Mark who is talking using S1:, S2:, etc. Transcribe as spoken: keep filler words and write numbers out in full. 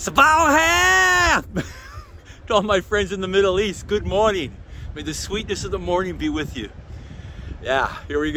S1: صباحو! To all my friends in the Middle East, good morning. May the sweetness of the morning be with you. Yeah, here we go.